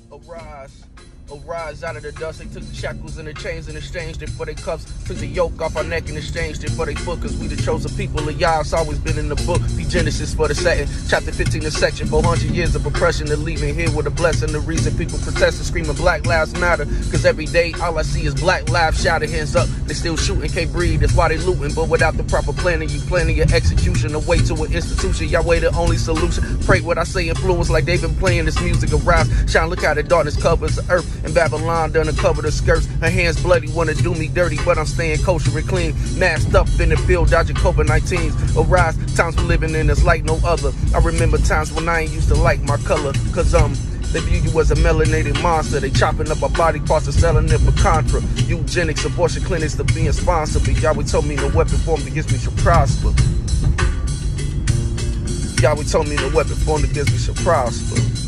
Arise, arise out of the dust. They took the shackles and the chains and exchanged it for their cuffs. Took the yoke off our neck and exchanged it for their foot. Cause we the chosen people of Yah. It's always been in the book. The Genesis for the setting. Chapter 15 the section. 400 years of oppression to leaving here with a blessing. The reason people protesting, screaming Black Lives Matter. Cause every day all I see is black lives shouted, hands up. They still shooting, can't breathe. That's why they looting. But without the proper planning, you planning your execution. The way to an institution. Yahweh the only solution. Pray what I say influence like they've been playing this music. Arise, shine, look how the darkness covers the earth. And Babylon done uncover the skirts. Her hands bloody, wanna do me dirty, but I'm staying kosher and clean. Masked up in the field, dodging COVID-19s. Arise, times we're living in is like no other. I remember times when I ain't used to like my color. Cause they view you as a melanated monster. They chopping up our body parts and selling it for contra. Eugenics, abortion clinics to being sponsored. But Yahweh told me no weapon formed against me shall prosper. Yahweh told me no weapon formed against me shall prosper.